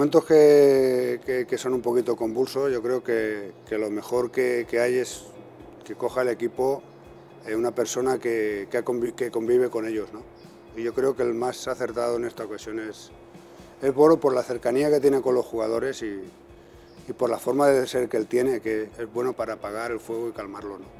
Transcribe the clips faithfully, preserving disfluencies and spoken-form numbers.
momentos que, que, que son un poquito convulsos, yo creo que, que lo mejor que, que hay es que coja el equipo eh, una persona que, que, convive, que convive con ellos, ¿no? Y yo creo que el más acertado en esta ocasión es, es Boro, por la cercanía que tiene con los jugadores y, y por la forma de ser que él tiene, que es bueno para apagar el fuego y calmarlo, ¿no?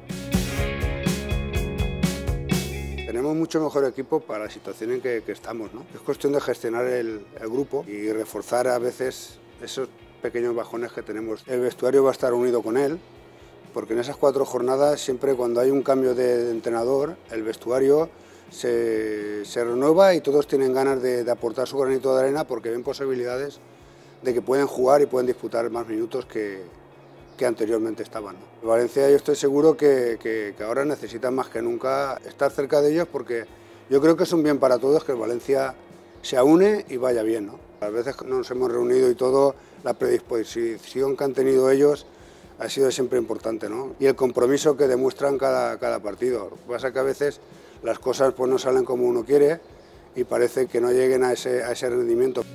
Tenemos mucho mejor equipo para la situación en que, que estamos, ¿no? Es cuestión de gestionar el, el grupo y reforzar a veces esos pequeños bajones que tenemos. El vestuario va a estar unido con él, porque en esas cuatro jornadas, siempre cuando hay un cambio de, de entrenador, el vestuario se, se renueva y todos tienen ganas de, de aportar su granito de arena porque ven posibilidades de que pueden jugar y pueden disputar más minutos que, que anteriormente estaban, ¿no? Valencia, yo estoy seguro que, que, que ahora necesita más que nunca estar cerca de ellos, porque yo creo que es un bien para todos que el Valencia se aúne y vaya bien, ¿no? Las veces que nos hemos reunido y todo, la predisposición que han tenido ellos ha sido siempre importante, ¿no? Y el compromiso que demuestran cada, cada partido. Lo que pasa es que a veces las cosas pues no salen como uno quiere y parece que no lleguen a ese, a ese rendimiento.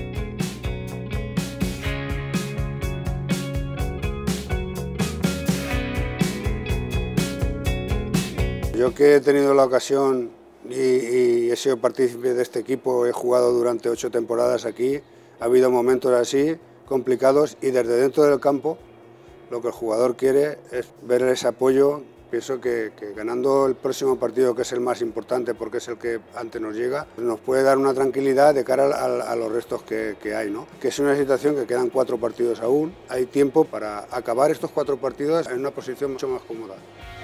Yo, que he tenido la ocasión y, y he sido partícipe de este equipo, he jugado durante ocho temporadas aquí, ha habido momentos así complicados y desde dentro del campo lo que el jugador quiere es ver ese apoyo. Pienso que, que ganando el próximo partido, que es el más importante porque es el que antes nos llega, nos puede dar una tranquilidad de cara a, a, a los restos que, que hay, ¿no? Que es una situación que quedan cuatro partidos aún, hay tiempo para acabar estos cuatro partidos en una posición mucho más cómoda.